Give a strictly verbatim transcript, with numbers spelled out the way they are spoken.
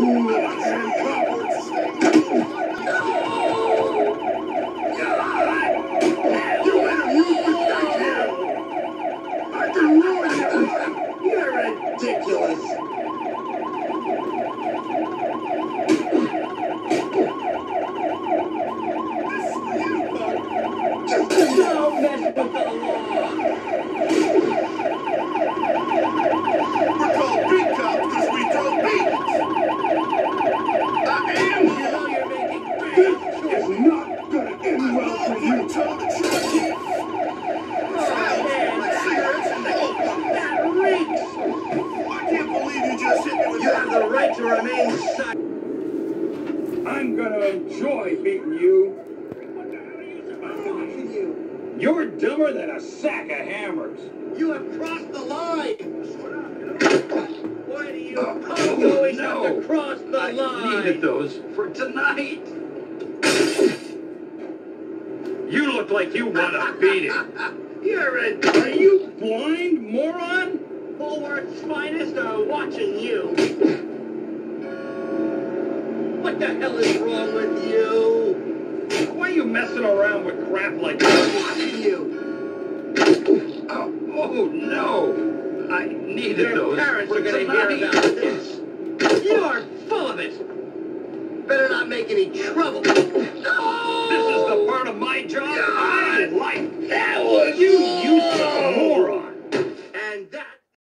You're ridiculous. Don't mess with the law. We're called beat cops because we throw beats. I am You know here. you're making big This is choices. not gonna end well for you. Told the truth. Smells like cigarettes and coke. That reeks. I can't believe you just hit me with You that. have the right to remain silent. I'm gonna enjoy beating you. You're dumber than a sack of hammers. You have crossed the line. Why do you Oh, punks always no. have to cross the I line? needed those for tonight. You look like you want a beating. You're a... Are you blind, moron? Bulwark's finest are watching you. What the hell is wrong with you? Why are you messing around with crap like I'm that? watching you. Oh, oh no. I needed Your those parents for are going to tonight. hear about this. You're full of it. Better not make any trouble. This is the part of my job I like. That was You, you